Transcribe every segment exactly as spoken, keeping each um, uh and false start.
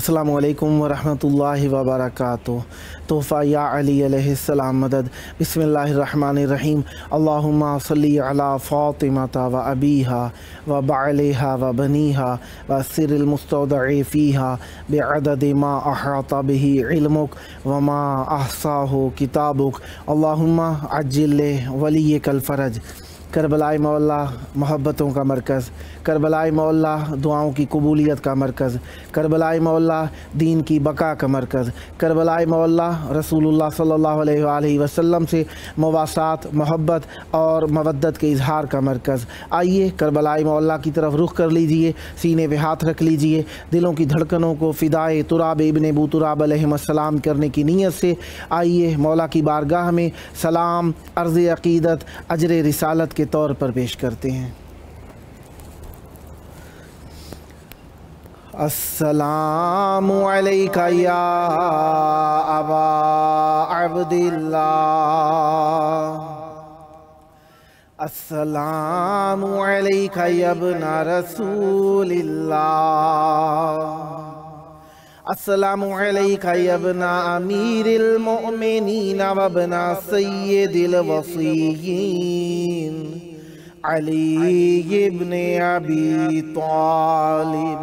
अस्सलामु अलैकुम वरहमतुल्लाहि वबरकातुह। तोहफ़ा या अली अलैहिस्सलाम मदद। बिस्मिल्लाहिर्रहमानिर्रहीम। अल्लाहुम्मा सल्ली अला फ़ातिमता व अबीहा व बअलिहा व बनीहा व सिरिल मुस्तौदअ फ़ीहा बिअददि मा अहाता बिही इल्मुक व मा अहसाहु किताबुक। अल्लाहुम्मा अज्जिल ले वलियकल फ़रज। करबलाई मौला मोहब्बतों का मरकज़, करबलाई मौला दुआओं की कबूलियत का मरकज़, करबलाई मौला दीन की बका का मरकज़, करबलाई मौला रसूलुल्लाह सल्लल्लाहु अलैहि वसल्लम से मवासात, मोहब्बत और मवद्दत के इजहार का मरकज़। आइए करबलाई मौला की तरफ रुख कर लीजिए, सीने पे हाथ रख लीजिए, दिलों की धड़कनों को फ़िदाए तुराब इब्न अबू तुराब अलैहिस्सलाम करने की नीयत से आइए मौला की बारगाह में सलाम, अर्ज़ अक़ीदत, अजर रिसालत के तौर पर पेश करते हैं। अस्सलामु अलैका या अबा अब्दिल्लाह, अस्सलामु अलैका या इब्ना रसूलिल्लाह, अस्सलामु अलैका या इब्ना अमीरिल मुअमिनीन व इब्ना सय्यिदिल वसीय्यीन अली इब्न अबी तालिब।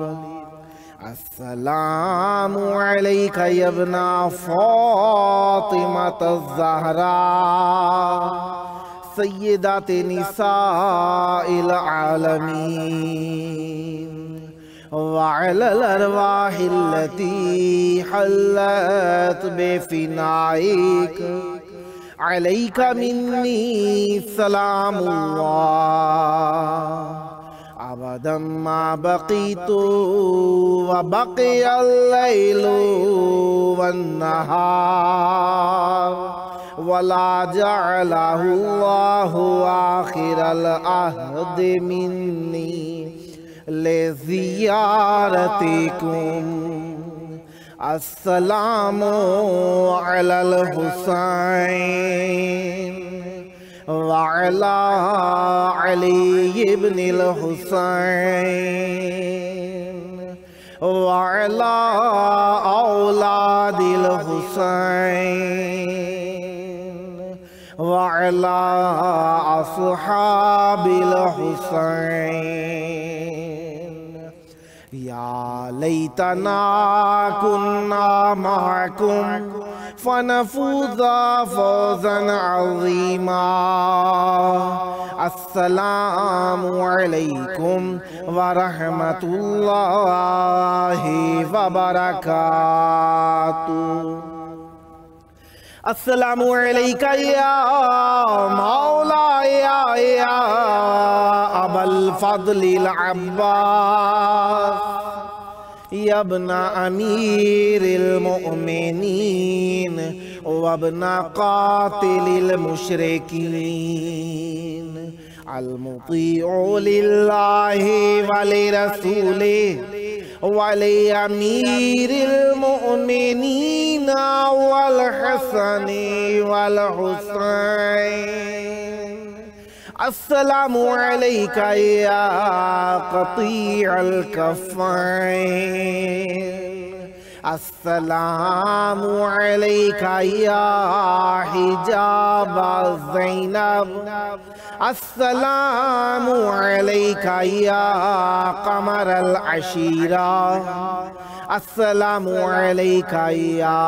अस्सलामु अलैका या इब्ना फ़ातिमत ज़हरा सय्यिदात निसाइल आलमीन व अलल अरवाहिल्लती हल्लत बेफ़िनाइक अलैका मिन्नी सलामुल्लाह अबदम मा बक़ीतु व बक़ियल लैलु वन्नहार वला जअलहु अल्लाहु आखिरल अहद मिन्नी लिज़ियारतिकुम। अस्सलामु अलल हुसैन व अला अली इब्निल हुसैन व अला औलादिल हुसैन व अला अस्हाबिल हुसैन। या लैतना कुन्ना मअकुम फनफूज़ा फ़ौज़न अज़ीमा। अस्सलामु अलैकुम व रहमतुल्लाहि व बरकातुहू। अस्सलामु अलैका या मौला या या अबल फ़ज़लिल अब्बास या इब्ना अमीरिल मुअमिनीन व इब्ना क़ातिलिल मुशरिकीन अल मुतीउ लिल्लाहि व लिरसूलिहि व लिअमीरिल मुअमिनीन वल हसनी वल हुसैन। अस्सलामु अलैका या क़तीअल कफ़ैन, अस्सलामु अलैका या हिजाब ज़ैनब, अस्सलामु अलैका या क़मरल अशीरा, अस्सलामु अलैका या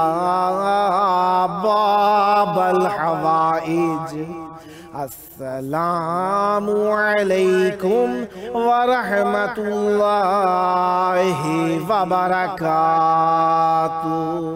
बाबल हवाइज। अस्सलामु अलैकुम व रहमतुल्लाहि व बरकातुहू।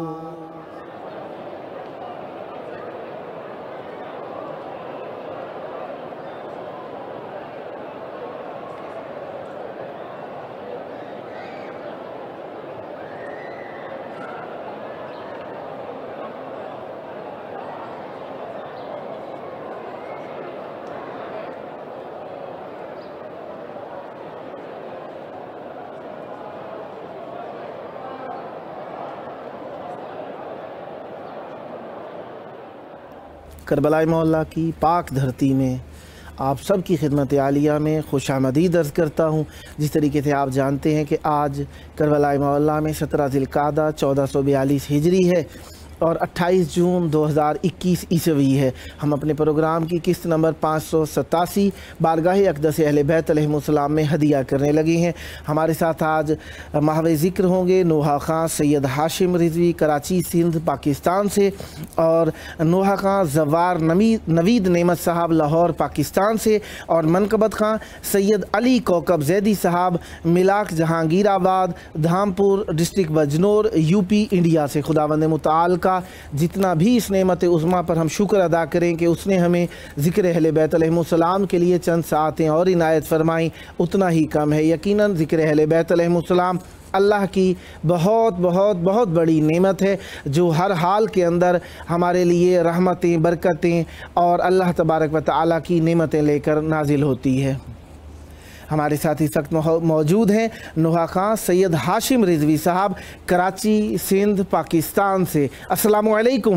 करबलाई मौला की पाक धरती में آپ سب کی خدمت عالیہ میں خوش آمدید عرض کرتا ہوں۔ جس طریقے سے آپ جانتے ہیں کہ آج کربلا معلیٰ میں سترہ ذی القعدہ چودہ سو بیالیس ہجری ہے اور اٹھائیس جون دو ہزار اکیس عیسوی ہے۔ ہم اپنے پروگرام کی قسط نمبر پانچ سو ستاسی بارگاہ اقدس اہل بیت علیہم السلام میں ہدیہ کرنے لگے ہیں۔ ہمارے ساتھ آج محو ذکر ہوں گے نوحہ خان سید ہاشم رضوی کراچی سندھ پاکستان سے، اور نوحہ خان زوار نوید نعمت صاحب لاہور پاکستان سے، اور منقبت خان سید علی کوکب زیدی صاحب ملاک Jahangirabad Dhampur district Bijnor U P India سے۔ خداوند متعال کا جتنا بھی اس نعمت عظمیٰ پر ہم شکر ادا کریں کہ اس نے ہمیں ذکر اہل بیت علیہم السلام کے لیے چند ساعتیں اور عنایت فرمائیں، اتنا ہی کم ہے۔ یقیناً ذکر اہل بیت علیہم السلام اللہ کی بہت بہت بہت بڑی نعمت ہے جو ہر حال کے اندر ہمارے لیے رحمتیں، برکتیں اور اللہ تبارک و تعالیٰ کی نعمتیں لے کر نازل ہوتی ہے۔ ہمارے ساتھ اس وقت موجود ہیں نوحہ خان سید ہاشم رضوی صاحب کراچی سندھ پاکستان سے۔ السلام علیکم۔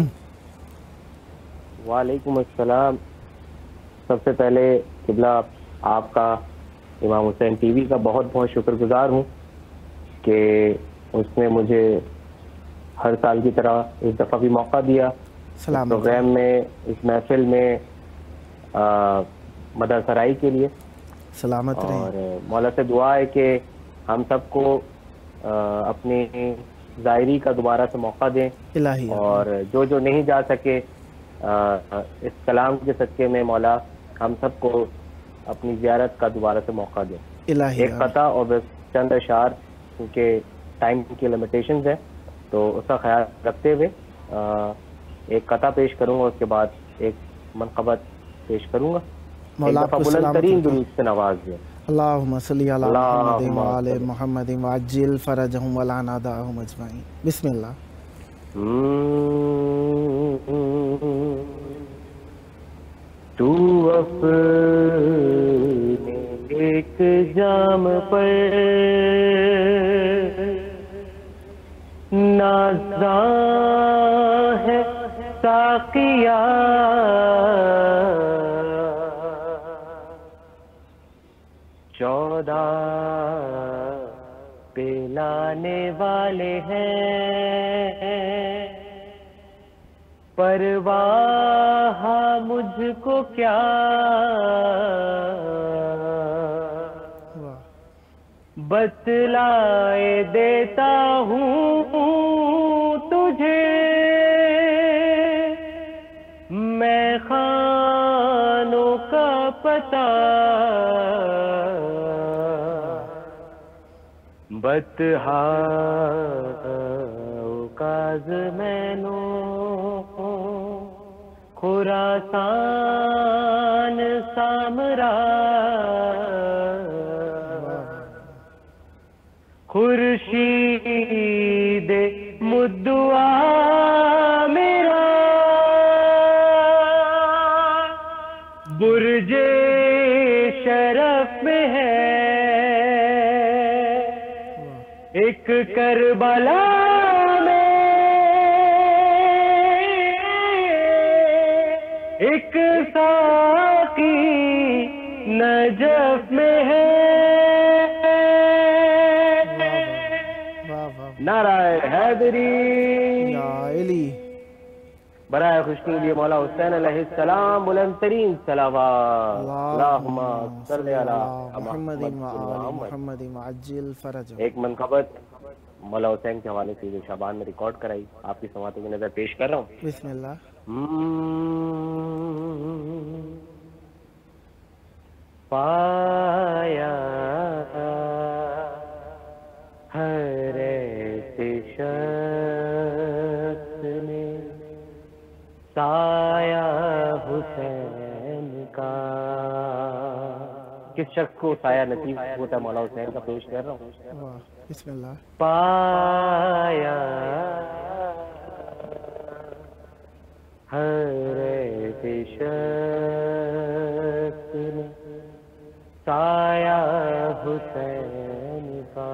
وعلیکم السلام۔ سب سے پہلے قبلہ آپ کا امام حسین ٹی وی کا بہت بہت شکر گزار ہوں کہ اس نے مجھے ہر سال کی طرح اس دفعہ بھی موقع دیا سلام پروگرام میں، اس محفل میں مدر سرائی کے لیے۔ سلامت رہیں۔ اور مولا سے دعا ہے کہ ہم سب کو اپنی ظاہری کا دوبارہ سے موقع دیں، الہی اور جو جو نہیں جا سکے اس کلام کے صدقے میں مولا ہم سب کو اپنی زیارت کا دوبارہ سے موقع دیں۔ الہی ایک قطع اور بس چند اشعار کیونکہ ٹائم کی لمیٹیشنز ہیں تو اس کا خیال رکھتے ہوئے ایک قطع پیش کروں گا، اس کے بعد ایک منقبت پیش کروں گا۔ مولا آپ کو بلند ترین درود سے نواز دیں۔ اللہم صلی علی محمد وعلی محمد وعجل فرجہم ولعن اعداءہم اجمعین۔ بسم اللہ۔ تو اپنے ایک جام پر نازاں ہے ساقیا، چودہ پلانے والے ہیں، پرواہ مجھ کو کیا، بتلائے دیتا ہوں تجھے میں خانوں کا پتہ، بتہاؤ کاز مینو خراسان سامرا، خورشید مدعا میرا برج شرف میں ہے، ایک کربلا میں ایک ساقی نجف میں ہے۔ نعرہ حیدری یا علی۔ برائے خوشنودی مولا حسین علیہ السلام بلند ترین صلوات۔ اللہم صلی علی محمد وآل محمد وعجل فرجہم۔ ایک منقبت مولا حسین کے حوالے سے جو شعبان میں ریکارڈ کرائی آپ کی سماعتوں کی نظر پیش کر رہا ہوں۔ بسم اللہ۔ پایا ہر ایسے شخص نے سایہ حسین کا، کس شخص کو سایہ نصیب ہوتا ہے مولا حسین کا پیش کر رہا ہوں۔ بسم اللہ۔ پایا ہر ایسے شخص نے سایہ حسین کا،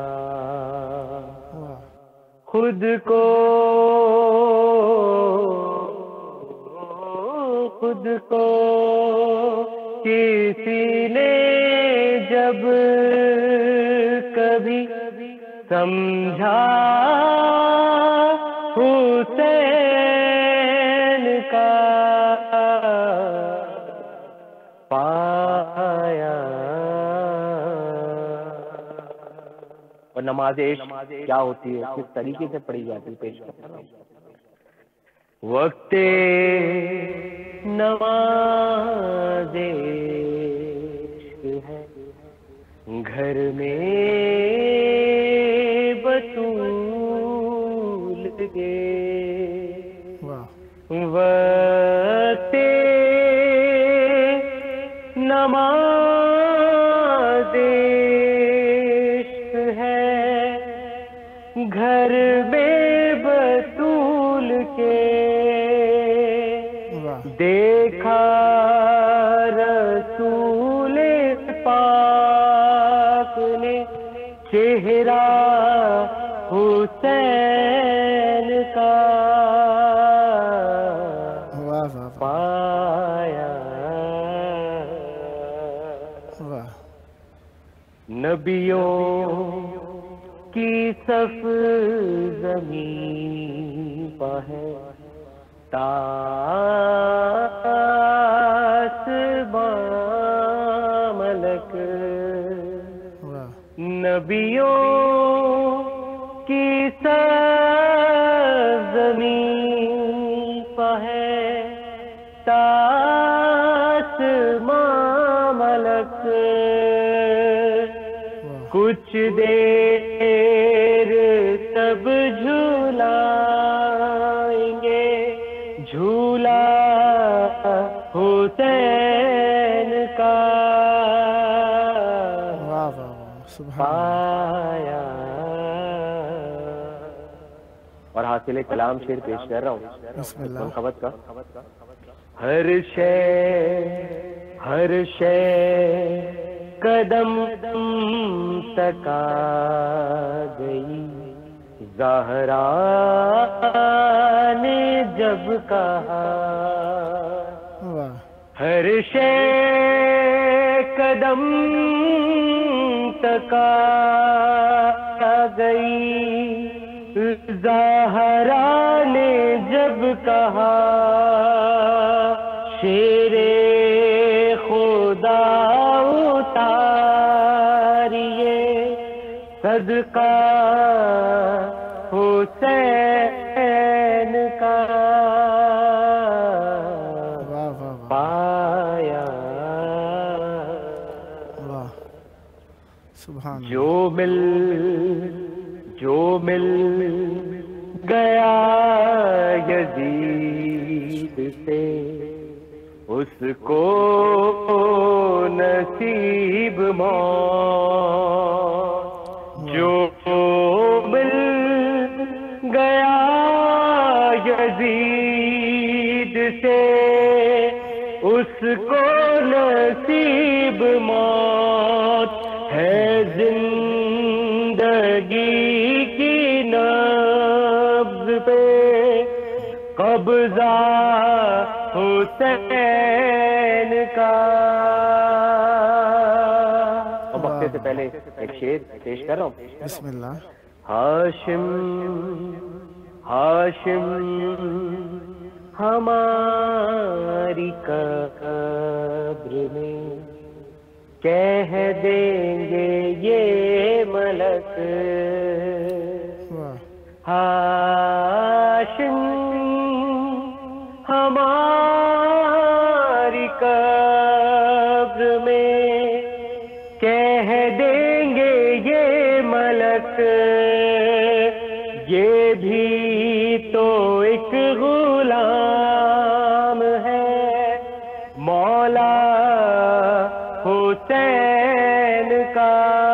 خود کو خود کو کسی نے جب کبھی سمجھا حسین کا پایا. اور نماز عشق کیا ہوتی ہے، کس طریقے سے پڑھی جاتی ہے، پیش کرتا ہوں. وقت نماز عشق ہے گھر میں بطول کے، وقت نماز عشق ہے گھر میں بطول کے. دیکھا رسول پاک نے چہرہ حسین کا پایا. نبیوں کی صف زمین پہ ہے، تاسباں ملک. نبیوں کی صف زمین پہ ہے، تاسباں ملک. کچھ دیر تب جھولائیں گے جھولا حسین کا پایا. اور حاصل کلام شعر پیش کر رہا ہوں منقبت کا. ہر شے ہر شے قدم تک آ گئی، زہرا نے جب کہا. ہر شے قدم تک آ گئی، زہرا نے جب کہا. شیر خدا اتاریے صدقہ حسین کا پایا. جو مل جو مل گیا یزید سے اس کو نصیب موت. جو مل گیا یزید سے اس کو نصیب موت. ہے زندگی کی نبض پہ قبضہ حسین کا. اب وقت سے پہلے ایک شعر پیش کر رہا ہوں. بسم اللہ. ہاشم ہاشم ہماری قبر میں کہہ دیں گے یہ ملک. ہاشم ہماری قبر میں کہہ دیں گے یہ ملک. یہ بھی تو ایک غلام ہے مولا حسین کا.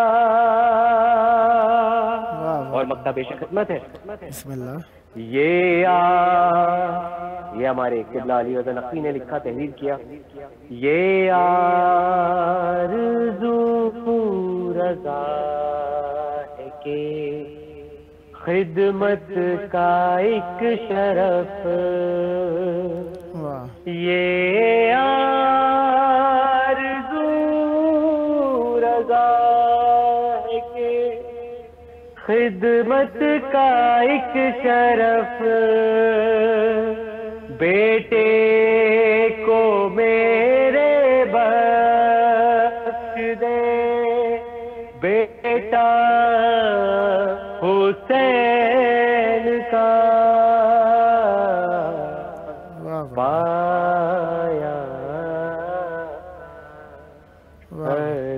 اور مکتب پیش خدمت ہے. بسم اللہ. یہ آ یہ ہمارے قبلہ علی رضا نقوی نے لکھا، تحریر کیا. یہ آرزو رضا ہے کہ خدمت کا ایک شرف، یہ آرزو خدمت کا ایک شرف بیٹے کو میرے بخش دے، بیٹا حسین کا پایا ہر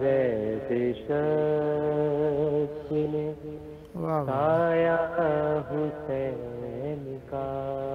شخص نے پایا حسین کا۔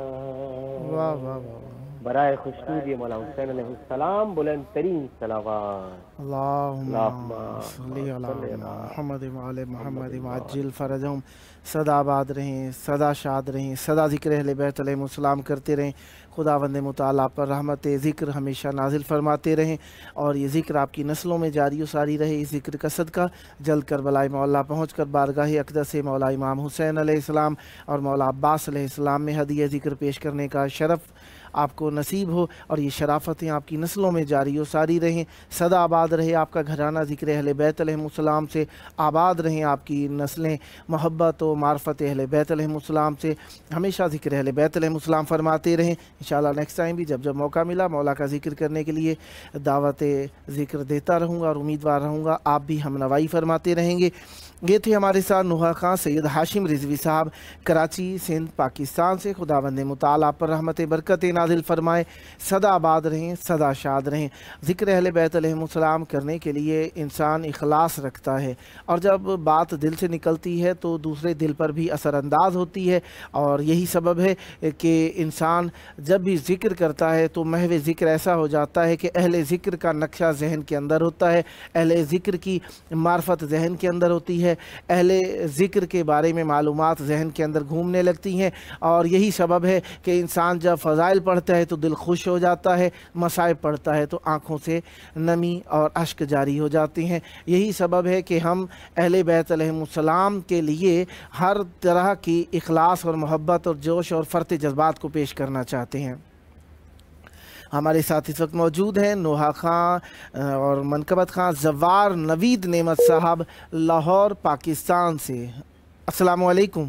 برائے خوشنودی مولا حسین علیہ السلام بلند ترین صلوات۔ اللہم صلی علی محمد وعلی محمد وعجل فرجہم۔ سدا آباد رہیں، سدا شاد رہیں، سدا ذکر اہل بیت علیہ السلام کرتے رہیں۔ خداوند متعالی پر رحمت ذکر ہمیشہ نازل فرماتے رہیں، اور یہ ذکر آپ کی نسلوں میں جاری و ساری رہے۔ اس ذکر کا صدقہ جلد کربلا مولا پہنچ کر بارگاہ اقدس سے مولا امام حسین علیہ السلام اور مولا عباس علیہ السلام میں ہدیہ ذکر پیش کرنے کا شرف آپ کو نصیب ہو، اور یہ شرافتیں آپ کی نسلوں میں جاری و ساری رہیں۔ سدا آباد رہے آپ کا گھرانہ ذکر اہل بیت علیہ السلام سے، آباد رہیں آپ کی نسلیں محبت و معرفت اہل بیت علیہ السلام سے، ہمیشہ ذکر اہل بیت علیہ السلام فرماتے رہیں۔ انشاءاللہ نیکسٹ ٹائم بھی جب جب موقع ملا مولا کا ذکر کرنے کے لیے دعوت ذکر دیتا رہوں گا، اور امیدوار رہوں گا آپ بھی ہم نوائی فرماتے رہیں گے۔ یہ تھے ہمارے ساتھ نوحہ خان سید ہاشم رضوی صاحب کراچی سندھ پاکستان سے۔ خداوند متعالی پر رحمت برکت نازل فرمائے، سدا آباد رہیں، سدا شاد رہیں۔ ذکر اہل بیت علیہ السلام کرنے کے لیے انسان اخلاص رکھتا ہے، اور جب بات دل سے نکلتی ہے تو دوسرے دل پر بھی اثر انداز ہوتی ہے، اور یہی سبب ہے کہ انسان جب بھی ذکر کرتا ہے تو محو ذکر ایسا ہو جاتا ہے کہ اہل ذکر کا نقشہ ذہن کے اندر ہوتا ہے، اہل ذکر کی معرفت ذہن کے اندر ہوتی ہے، اہل ذکر کے بارے میں معلومات ذہن کے اندر گھومنے لگتی ہیں، اور یہی سبب ہے کہ انسان جب فضائل پڑھتا ہے تو دل خوش ہو جاتا ہے، مصائب پڑھتا ہے تو آنکھوں سے نمی اور اشک جاری ہو جاتے ہیں۔ یہی سبب ہے کہ ہم اہل بیت علیہ السلام کے لیے ہر طرح کی اخلاص اور محبت اور جوش اور فرط جذبات کو پیش کرنا چاہتے ہیں۔ ہمارے ساتھ اس وقت موجود ہیں نوحہ خان اور منقبت خان زوار نوید نعمت صاحب لاہور پاکستان سے۔ السلام علیکم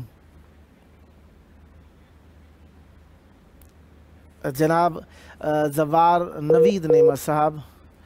جناب زوار نوید نعمت صاحب،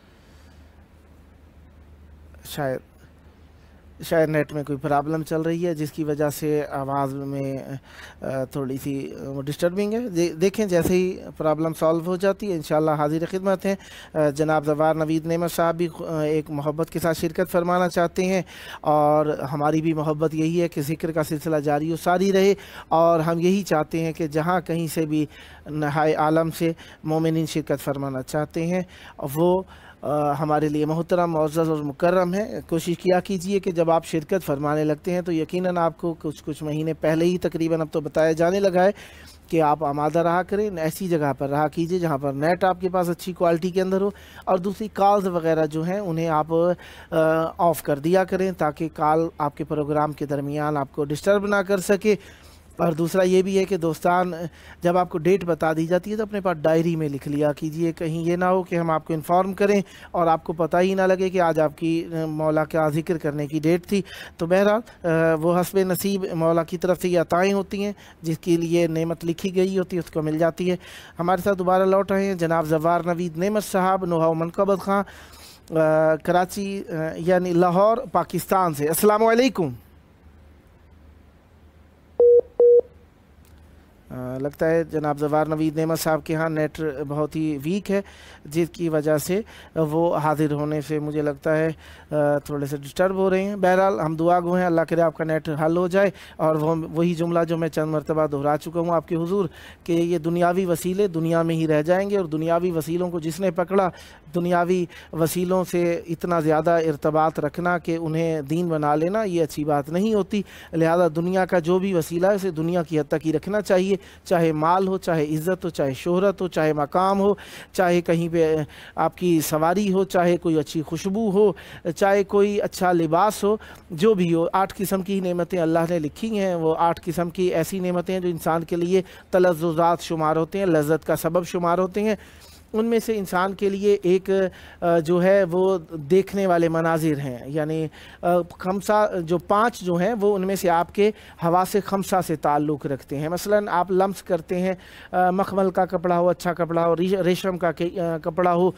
شاید شاید نیٹ میں کوئی پرابلم چل رہی ہے جس کی وجہ سے آواز میں تھوڑی سی ڈسٹربنگ ہے۔ دیکھیں جیسے ہی پرابلم سالو ہو جاتی ہے انشاءاللہ حاضر خدمت ہیں۔ جناب زوار نوید نعمت صاحب بھی ایک محبت کے ساتھ شرکت فرمانا چاہتے ہیں، اور ہماری بھی محبت یہی ہے کہ ذکر کا سلسلہ جاری و ساری رہے، اور ہم یہی چاہتے ہیں کہ جہاں کہیں سے بھی نہائے عالم سے مومنین شرکت فرمانا چاہتے ہیں وہ ہمارے لیے محترم معزز اور مکرم ہے۔ کوشش کیا کیجئے کہ جب آپ شرکت فرمانے لگتے ہیں تو یقیناً آپ کو کچھ کچھ مہینے پہلے ہی تقریباً اب تو بتایا جانے لگا ہے کہ آپ آمادہ رہا کریں، ایسی جگہ پر رہا کیجئے جہاں پر نیٹ آپ کے پاس اچھی کوالٹی کے اندر ہو، اور دوسری کالز وغیرہ جو ہیں انہیں آپ آف کر دیا کریں تاکہ کال آپ کے پروگرام کے درمیان آپ کو ڈسٹرب نہ کر سکے۔ اور دوسرا یہ بھی ہے کہ دوستان جب آپ کو ڈیٹ بتا دی جاتی ہے تو اپنے پاس ڈائری میں لکھ لیا کیجئے، کہیں یہ نہ ہو کہ ہم آپ کو انفارم کریں اور آپ کو پتہ ہی نہ لگے کہ آج آپ کی مولا کا ذکر کرنے کی ڈیٹ تھی۔ تو بہرحال وہ حسب نصیب مولا کی طرف سے یہ عطائیں ہوتی ہیں، جس کے لیے نعمت لکھی گئی ہوتی ہے اس کو مل جاتی ہے۔ ہمارے ساتھ دوبارہ لوٹ رہے ہیں جناب زوار نوید نعمت صاحب نوحہ منقبت خان کراچی یعنی لاہور پاکستان سے۔ السلام علیکم۔ لگتا ہے جناب زوار نوید نعمت صاحب کے ہاں نیٹ بہت ہی ویک ہے، جس کی وجہ سے وہ حاضر ہونے سے مجھے لگتا ہے تھوڑے سے ڈسٹرب ہو رہے ہیں۔ بہرحال ہم دعا گو ہیں اللہ کرے آپ کا نیٹ حل ہو جائے، اور وہ وہی جملہ جو میں چند مرتبہ دہرا چکا ہوں آپ کے حضور کہ یہ دنیاوی وسیلے دنیا میں ہی رہ جائیں گے، اور دنیاوی وسیلوں کو جس نے پکڑا، دنیاوی وسیلوں سے اتنا زیادہ ارتباط رکھنا کہ انہیں دین بنا لینا یہ اچھی بات نہیں ہوتی۔ لہذا دنیا کا جو بھی وسیلہ ہے اسے دنیا کی حد تک ہی رکھنا چاہیے، چاہے مال ہو، چاہے عزت ہو، چاہے شہرت ہو، چاہے مقام ہو، چاہے کہیں پہ آپ کی سواری ہو، چاہے کوئی اچھی خوشبو ہو، چاہے کوئی اچھا لباس ہو، جو بھی ہو۔ آٹھ قسم کی نعمتیں اللہ نے لکھی ہیں، وہ آٹھ قسم کی ایسی نعمتیں ہیں جو انسان کے لیے تلذذات شمار ہوتے ہیں، لذت کا سبب شمار ہوتے ہیں۔ उनमें से इंसान के लिए एक जो है वो देखने वाले मनाजिर हैं, यानी खमसा जो पांच जो हैं वो उनमें से आपके हवासे खमसा से ताल्लुक़ रखते हैं। मसलन आप लम्स करते हैं, मखमल का कपड़ा हो, अच्छा कपड़ा हो, रेशम का कपड़ा हो,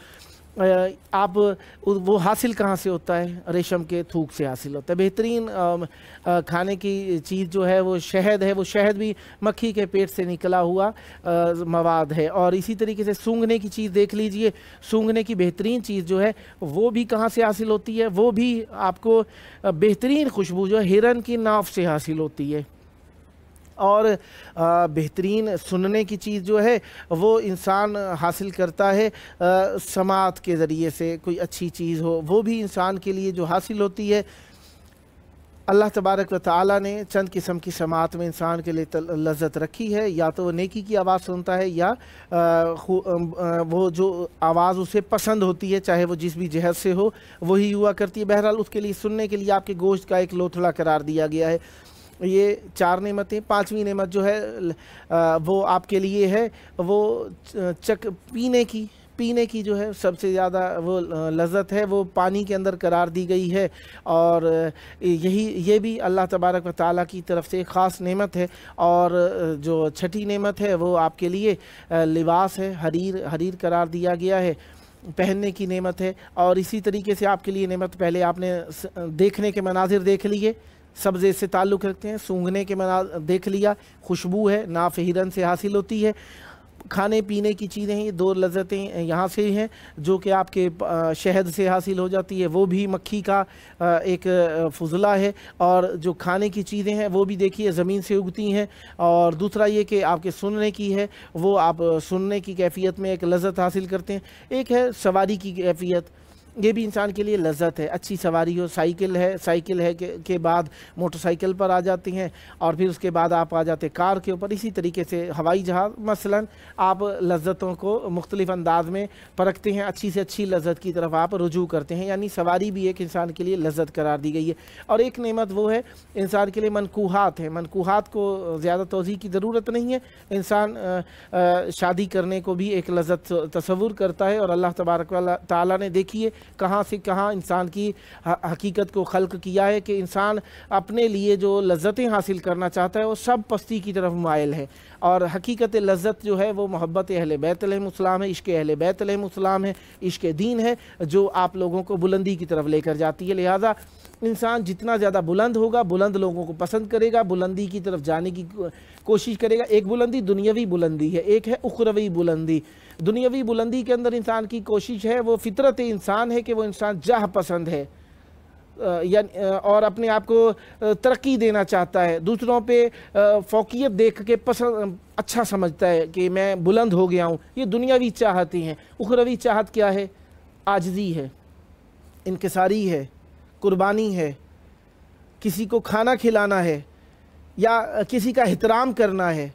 आप वो हासिल कहाँ से होता है? रेशम के थूक से हासिल होता है। बेहतरीन खाने की चीज़ जो है वो शहद है, वो शहद भी मक्खी के पेट से निकला हुआ मवाद है। और इसी तरीके से सूंघने की चीज़ देख लीजिए, सूंघने की बेहतरीन चीज़ जो है वो भी कहाँ से हासिल होती है? वो भी आपको बेहतरीन खुशबू जो है हिरन की नाफ से हासिल होती है। और बेहतरीन सुनने की चीज़ जो है वो इंसान हासिल करता है आ, समात के ज़रिए से। कोई अच्छी चीज़ हो वो भी इंसान के लिए जो हासिल होती है। अल्लाह तबारक व तआला ने चंद किस्म की समात में इंसान के लिए लज़्ज़त रखी है, या तो वो नेकी की आवाज़ सुनता है या आ, वो जो आवाज़ उसे पसंद होती है, चाहे वो जिस भी जहत से हो वही हुआ करती है। बहरहाल उसके लिए सुनने के लिए आपके गोश्त का एक लोथड़ा करार दिया गया है। ये चार नेमतें। पांचवी नेमत जो है वो आपके लिए है वो चक पीने की पीने की जो है सबसे ज़्यादा वो लज़्ज़त है वो पानी के अंदर करार दी गई है। और यही ये भी अल्लाह तबारक व तआला की तरफ से एक ख़ास नेमत है। और जो छठी नेमत है वो आपके लिए लिबास है, हरीर हरीर करार दिया गया है, पहनने की नेमत है। और इसी तरीके से आपके लिए नेमत, पहले आपने देखने के मनाजिर देख लिए, सब्ज़े से ताल्लुक़ रखते हैं। सूंघने के मना देख लिया, खुशबू है, नाफ हिरन से हासिल होती है। खाने पीने की चीज़ें हैं, ये दो लज़्ज़तें यहाँ से हैं जो कि आपके शहद से हासिल हो जाती है, वो भी मक्खी का एक फुजला है। और जो खाने की चीज़ें हैं वो भी देखिए ज़मीन से उगती हैं। और दूसरा ये कि आपके सुनने की है, वो आप सुनने की कैफियत में एक लज़्ज़त हासिल करते हैं। एक है सवारी की कैफियत, ये भी इंसान के लिए लज़्ज़त है। अच्छी सवारी हो, साइकिल है, साइकिल है के, के बाद मोटरसाइकिल पर आ जाती हैं, और फिर उसके बाद आप आ जाते कार के ऊपर। इसी तरीके से हवाई जहाज़, मसलन आप लज़्ज़तों को मुख्तलिफ़ अंदाज में परखते हैं, अच्छी से अच्छी लज़्ज़त की तरफ आप रुजू करते हैं। यानी सवारी भी एक इंसान के लिए लज़्ज़त करार दी गई है। और एक नेमत वो है इंसान के लिए मनकूहात है। मनकूहात को ज़्यादा तौज़ीह की ज़रूरत नहीं है। इंसान शादी करने को भी एक लज़्ज़त तसव्वुर करता है। और अल्लाह तबारक व तआला ने देखिए कहाँ से कहाँ इंसान की हकीकत को खल्क किया है कि इंसान अपने लिए जो लज़्ज़तें हासिल करना चाहता है वो सब पस्ती की तरफ माइल है। और हकीकत लज़्ज़त जो है वो मोहब्बत अहले बैत अलैहिमुस्सलाम है, इश्क़ अहले बैत अलैहिमुस्सलाम है, इश्क़ दीन है, जो आप लोगों को बुलंदी की तरफ लेकर जाती है। लिहाजा इंसान जितना ज़्यादा बुलंद होगा, बुलंद लोगों को पसंद करेगा, बुलंदी की तरफ जाने की कोशिश करेगा। एक बुलंदी दुनियावी बुलंदी है, एक है उखरवी बुलंदी। दुनियावी बुलंदी के अंदर इंसान की कोशिश है, वो फितरत इंसान है कि वो इंसान जाह पसंद है या और अपने आप को तरक्की देना चाहता है, दूसरों पे फ़ौक़ियत देख के पसंद अच्छा समझता है कि मैं बुलंद हो गया हूँ। ये दुनियावी चाहती हैं। उखरवी चाहत क्या है? आजिज़ी है, इनकिसारी है, कुर्बानी है, किसी को खाना खिलाना है या किसी का एहतराम करना है,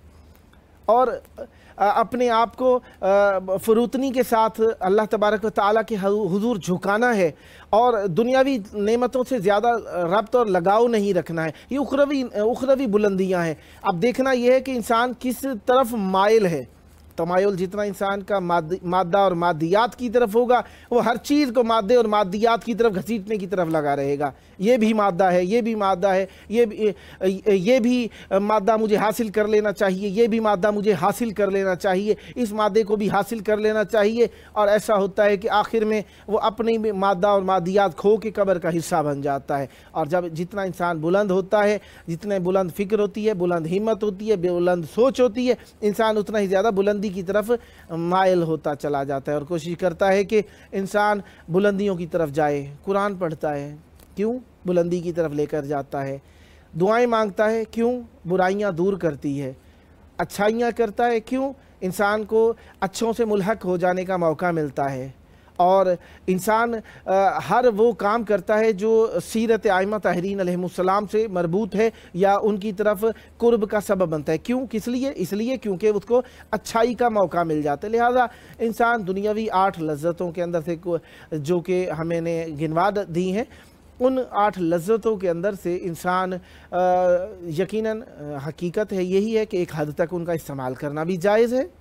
और अपने आप को फरूतनी के साथ अल्लाह तबारक व तआला के हुजूर झुकाना है, और दुनियावी नेमतों से ज़्यादा रब्त और लगाव नहीं रखना है। ये उखरवी उखरवी बुलंदियाँ हैं। अब देखना यह है कि इंसान किस तरफ माइल है। तमायुल जितना इंसान का मादा और मादियात की तरफ होगा, वो हर चीज़ को मादे और मादियात की तरफ घसीटने की तरफ लगा रहेगा। ये भी मादा है, ये भी मादा है, ये भी ये भी मादा मुझे हासिल कर लेना चाहिए, ये भी मादा मुझे हासिल कर लेना चाहिए, इस मादे को भी हासिल कर लेना चाहिए। और ऐसा होता है कि आखिर में वो अपनी मादा और मादियात खो के कब्र का हिस्सा बन जाता है। और जब जितना इंसान बुलंद होता है, जितने बुलंद फ़िक्र होती है, बुलंद हिम्मत होती है, बुलंद सोच होती है, इंसान उतना ही ज़्यादा बुलंदी की तरफ माइल होता चला जाता है और कोशिश करता है कि इंसान बुलंदियों की तरफ जाए। कुरान पढ़ता है, क्यों? बुलंदी की तरफ लेकर जाता है। दुआएं मांगता है, क्यों? बुराइयां दूर करती है। अच्छाइयां करता है, क्यों? इंसान को अच्छों से मुल्हक हो जाने का मौका मिलता है। और इंसान आ, हर वो काम करता है जो सीरत आइमा ताहरीन अलैहिमुस्सलाम से मरबूत है या उनकी तरफ कुर्ब का सबब बनता है। क्यों? किस लिए? इसलिए क्योंकि उसको अच्छाई का मौका मिल जाता है। लिहाजा इंसान दुनियावी आठ लज़्ज़तों के अंदर से जो कि हमें ने गिनवा दी हैं, उन आठ लज़्ज़तों के अंदर से इंसान यकीनन हकीकत है यही है कि एक हद तक उनका इस्तेमाल करना भी जायज़ है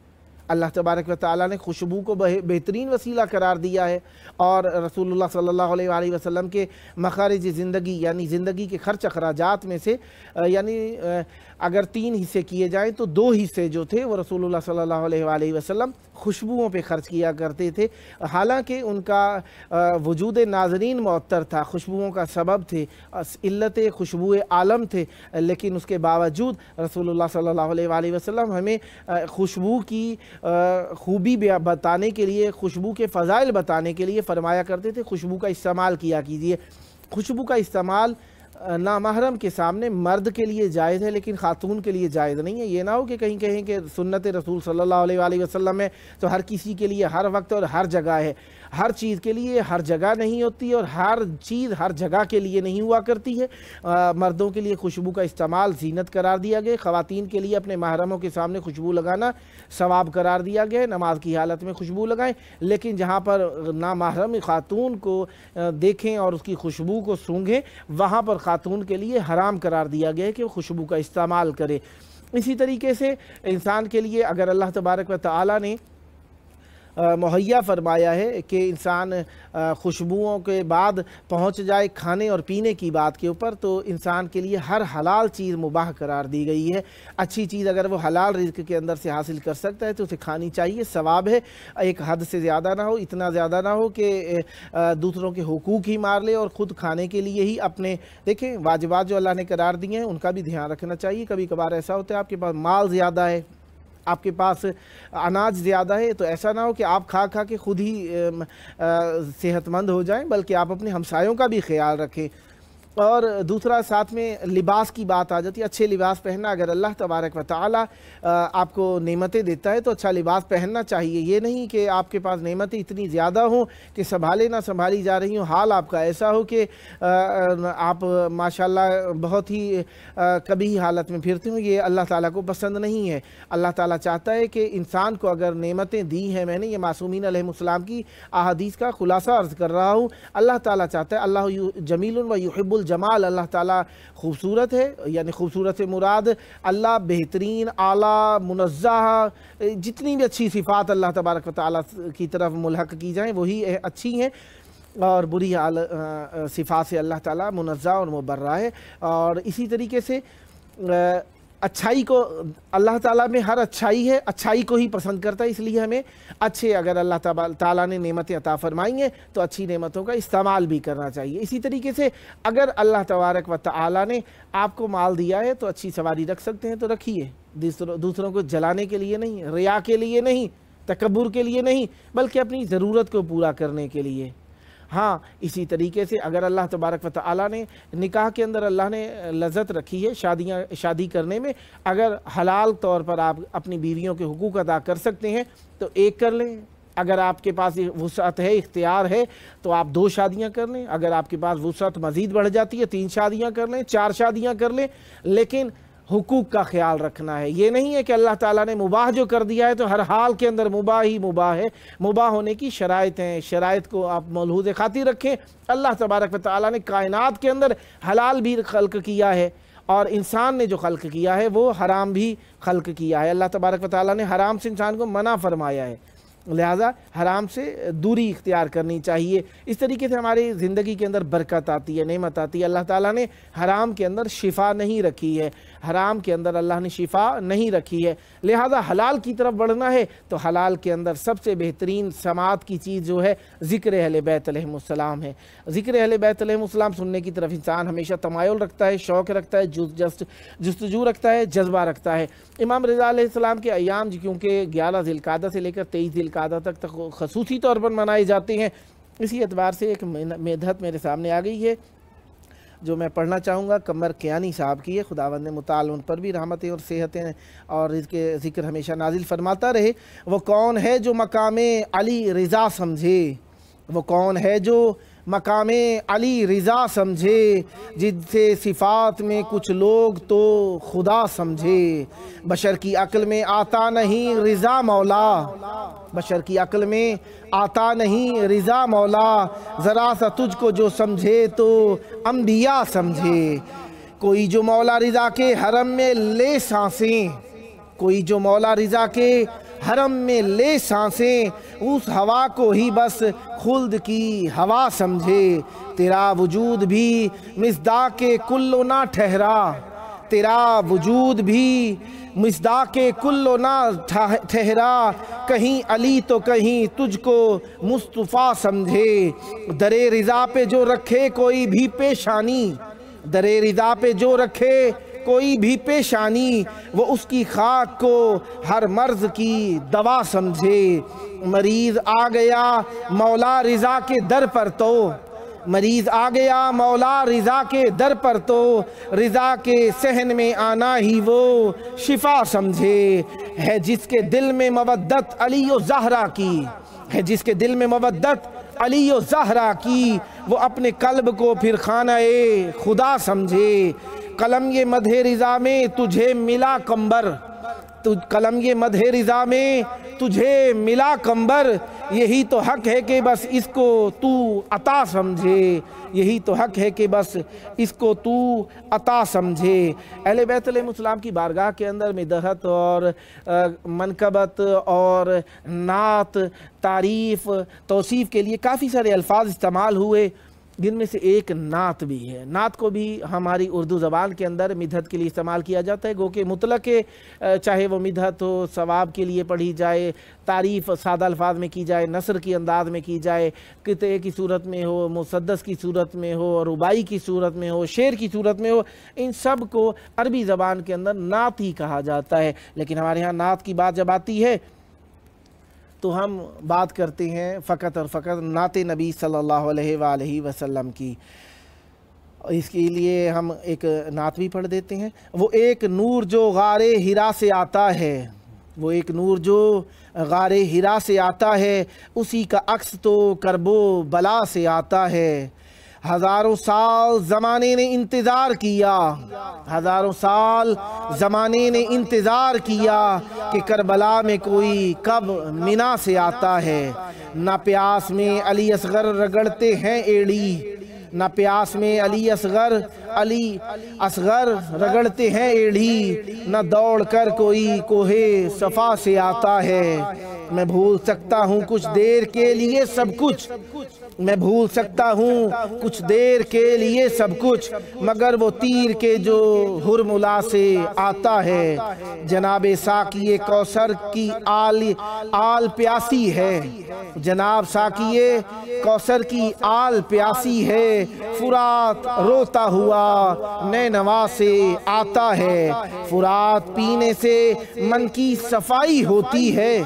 اللہ تبارک و تعالیٰ نے خوشبو کو بہترین وسیلہ قرار دیا ہے، اور رسول اللہ صلی اللہ علیہ وآلہ وسلم کے مخارج زندگی یعنی زندگی کے خرچ اخراجات میں سے یعنی اگر تین حصے کیے جائیں تو دو حصے جو تھے وہ رسول اللہ صلی اللہ علیہ وآلہ وسلم خوشبوؤں پہ خرچ کیا کرتے تھے، حالانکہ ان کا وجود ناظرین معطر تھا، خوشبوؤں کا سبب تھے، علت خوشبو عالم تھے، لیکن اس کے باوجود رسول اللہ صلی اللہ علیہ وآلہ وسلم ہمیں خوشبو کی خوبی بتانے کے لیے، خوشبو کے فضائل بتانے کے لیے فرمایا کرتے تھے خوشبو کا استعمال کیا کیجئے۔ خوشبو کا استعمال نامحرم کے سامنے مرد کے لیے جائز ہے لیکن خاتون کے لیے جائز نہیں ہے۔ یہ نہ ہو کہ کہیں کہیں کہ سنت رسول صلی اللہ علیہ وآلہ وسلم ہے تو ہر کسی کے لیے ہر وقت اور ہر جگہ ہے، ہر چیز کے لیے ہر جگہ نہیں ہوتی اور ہر چیز ہر جگہ کے لیے نہیں ہوا کرتی ہے۔ مردوں کے لیے خوشبو کا استعمال زینت قرار دیا گیا، خواتین کے لیے اپنے محرموں کے سامنے خوشبو لگانا ثواب قرار دیا گیا ہے، نماز کی حالت میں خوشبو لگائیں، لیکن جہاں پر نامحرم خاتون کو دیکھیں اور اس کی خوشبو کو سونگھیں وہاں پر خاتون کے لیے حرام قرار دیا گیا ہے کہ وہ خوشبو کا استعمال کرے۔ اسی طریقے سے انسان کے لیے اگر اللہ تبارک و تعالیٰ نے مہیا فرمایا ہے کہ انسان خوشبوؤں کے بعد پہنچ جائے کھانے اور پینے کی بات کے اوپر، تو انسان کے لیے ہر حلال چیز مباح قرار دی گئی ہے۔ اچھی چیز اگر وہ حلال رزق کے اندر سے حاصل کر سکتا ہے تو اسے کھانی چاہیے، ثواب ہے، ایک حد سے زیادہ نہ ہو، اتنا زیادہ نہ ہو کہ دوسروں کے حقوق ہی مار لے اور خود کھانے کے لیے ہی اپنے دیکھیں واجبات جو اللہ نے قرار دیے ہیں ان کا بھی دھیان رکھنا چاہیے۔ کبھی کبھار ایسا ہوتا ہے آپ کے پاس مال زیادہ ہے، آپ کے پاس اناج زیادہ ہے، تو ایسا نہ ہو کہ آپ کھا کھا کے خود ہی صحت مند ہو جائیں، بلکہ آپ اپنے ہمسایوں کا بھی خیال رکھیں۔ اور دوسرا ساتھ میں لباس کی بات آ جاتی ہے، اچھے لباس پہننا۔ اگر اللہ تبارک و تعالیٰ آپ کو نعمتیں دیتا ہے تو اچھا لباس پہننا چاہیے، یہ نہیں کہ آپ کے پاس نعمتیں اتنی زیادہ ہوں کہ سنبھالے نہ سنبھالی جا رہی ہوں، حال آپ کا ایسا ہو کہ آپ ماشاءاللہ بہت ہی کبھی حالت میں پھرتے ہوں، یہ اللہ تعالیٰ کو پسند نہیں ہے۔ اللہ تعالیٰ چاہتا ہے کہ انسان کو اگر نعمتیں دی ہیں، میں نے یہ معصومین علیہ السلام کی احادیث کا خلاصہ عرض کر رہا ہوں، اللہ تعالیٰ چاہتا ہے، اللہ جمیل و یحب جمال، اللہ تعالیٰ خوبصورت ہے، یعنی خوبصورت سے مراد اللہ بہترین، اعلیٰ، منزہ، جتنی بھی اچھی صفات اللہ تبارک و تعالیٰ کی طرف ملحق کی جائیں وہی اچھی ہیں، اور بری صفات سے اللہ تعالیٰ منزہ اور مبرہ ہے۔ اور اسی طریقے سے اچھائی کو اللہ تعالیٰ میں ہر اچھائی ہے، اچھائی کو ہی پسند کرتا ہے، اس لیے ہمیں اچھے اگر اللہ تعالیٰ نے نعمتیں عطا فرمائی ہیں تو اچھی نعمتوں کا استعمال بھی کرنا چاہیے۔ اسی طریقے سے اگر اللہ تبارک و تعالیٰ نے آپ کو مال دیا ہے تو اچھی سواری رکھ سکتے ہیں تو رکھیے، دوسروں کو جلانے کے لیے نہیں، ریا کے لیے نہیں، تکبر کے لیے نہیں، بلکہ اپنی ضرورت کو پورا کرنے کے لیے۔ ہاں اسی طریقے سے اگر اللہ تبارک و تعالیٰ نے نکاح کے اندر اللہ نے لذت رکھی ہے شادیاں شادی کرنے میں، اگر حلال طور پر آپ اپنی بیویوں کے حقوق ادا کر سکتے ہیں تو ایک کر لیں، اگر آپ کے پاس وسعت ہے، اختیار ہے تو آپ دو شادیاں کر لیں، اگر آپ کے پاس وسعت مزید بڑھ جاتی ہے تین شادیاں کر لیں، چار شادیاں کر لیں، لیکن حقوق کا خیال رکھنا ہے۔ یہ نہیں ہے کہ اللہ تعالیٰ نے مباح جو کر دیا ہے تو ہر حال کے اندر مباح ہی مباح ہے، مباح ہونے کی شرائط ہیں، شرائط کو آپ ملحوظ خاطر رکھیں۔ اللہ تبارک و تعالیٰ نے کائنات کے اندر حلال بھی خلق کیا ہے اور انسان نے جو خلق کیا ہے وہ حرام بھی خلق کیا ہے۔ اللہ تبارک و تعالیٰ نے حرام سے انسان کو منع فرمایا ہے، لہذا حرام سے دوری اختیار کرنی چاہیے۔ اس طریقے سے ہماری زندگی کے اندر برکت آتی ہے، نعمت آتی ہے۔ اللہ تعالیٰ نے حرام کے اندر شفا نہیں رکھی ہے، حرام کے اندر اللہ نے شفا نہیں رکھی ہے، لہذا حلال کی طرف بڑھنا ہے تو حلال کے اندر سب سے بہترین سماعت کی چیز جو ہے ذکر اہل بیت علیہ السلام ہے۔ ذکر اہل بیت علیہ السلام سننے کی طرف انسان ہمیشہ تمائل رکھتا ہے، شوق رکھتا ہے، جستجو رکھتا ہے، جذبہ رکھتا ہے۔ امام رضا علیہ السلام کے ایام کیونکہ گیارہ ذی القعدہ سے لے کر تیئیس ذی القعدہ تک خصوصی طور پر منائے جاتے ہیں، اسی اعتبار سے ایک میدھت میرے سامنے آ گئی ہے جو میں پڑھنا چاہوں گا، قمر کیانی صاحب کی ہے، خداوند متعال ان پر بھی رحمتیں اور صحتیں اور اس کے ذکر ہمیشہ نازل فرماتا رہے۔ وہ کون ہے جو مقام علی رضا سمجھے، وہ کون ہے جو مقام علی رضا سمجھے، جن سے صفات میں کچھ لوگ تو خدا سمجھے۔ بشر کی عقل میں آتا نہیں رضا مولا، بشر کی عقل میں آتا نہیں رضا مولا، ذرا سا تجھ کو جو سمجھے تو انبیاء سمجھے۔ کوئی جو مولا رضا کے حرم میں لے سانسیں، کوئی جو مولا رضا کے حرم میں لے سانسیں، اس ہوا کو ہی بس خلد کی ہوا سمجھے۔ تیرا وجود بھی مصداق کل و نہ ٹھہرا، تیرا وجود بھی مصداق کل و نہ ٹھہرا، کہیں علی تو کہیں تجھ کو مصطفیٰ سمجھے۔ در رضا پہ جو رکھے کوئی بھی پیشانی، در رضا پہ جو رکھے کوئی بھی پیشانی، وہ اس کی خاک کو ہر مرض کی دوا سمجھے۔ مریض آ گیا مولا رضا کے در پر تو، مریض آ گیا مولا رضا کے در پر تو، رضا کے صحن میں آنا ہی وہ شفا سمجھے۔ ہے جس کے دل میں مودت علی و زہرا کی، ہے جس کے دل میں مودت علی و زہرا کی، وہ اپنے قلب کو پھر خانہ خدا سمجھے۔ قلم یہ مدح رضا میں تجھے ملا کمبر، قلم یہ مدح رضا میں تجھے ملا کمبر، یہی تو حق ہے کہ بس اس کو تو عطا سمجھے، یہی تو حق ہے کہ بس اس کو تو عطا سمجھے۔ اہل بیت علیہ السلام کی بارگاہ کے اندر مدحت اور منقبت اور نعت، تعریف، توصیف کے لیے کافی سارے الفاظ استعمال ہوئے، جن میں سے ایک نعت بھی ہے۔ نعت کو بھی ہماری اردو زبان کے اندر مدحت کے لیے استعمال کیا جاتا ہے، گو کہ مطلق چاہے وہ مدحت ہو، ثواب کے لیے پڑھی جائے، تعریف سادہ الفاظ میں کی جائے، نثر کی انداز میں کی جائے، قطعے کی صورت میں ہو، مسدس کی صورت میں ہو، رباعی کی صورت میں ہو، شعر کی صورت میں ہو، ان سب کو عربی زبان کے اندر نعت ہی کہا جاتا ہے۔ لیکن ہمارے ہاں نعت کی بات جب آتی ہے تو ہم بات کرتے ہیں فقط اور فقط نعت نبی صلی اللہ علیہ وآلہ وسلم کی۔ اس کے لیے ہم ایک نعت بھی پڑھ دیتے ہیں۔ وہ ایک نور جو غار ہرا سے آتا ہے، وہ ایک نور جو غار ہرا سے آتا ہے، اسی کا عکس تو کرب و بلا سے آتا ہے۔ ہزاروں سال زمانے نے انتظار کیا، ہزاروں سال زمانے نے انتظار کیا کہ کربلا میں کوئی کب منا سے آتا ہے۔ نہ پیاس میں علی اصغر رگڑتے ہیں ایڑی، نہ پیاس میں علی اصغر علی اصغر رگڑتے ہیں ایڑھی، نہ دوڑ کر کوئی کوہ صفا سے آتا ہے۔ میں بھول سکتا ہوں کچھ دیر کے لیے سب کچھ، میں بھول سکتا ہوں کچھ دیر کے لیے سب کچھ، مگر وہ تیر کے جو ہرملا سے آتا ہے۔ جناب ساقی کوثر کی آل آل پیاسی ہے، جناب ساقی کوثر کی آل پیاسی ہے، فرات روتا ہوا نینوا سے آتا ہے۔ فرات پینے سے من کی صفائی ہوتی ہے،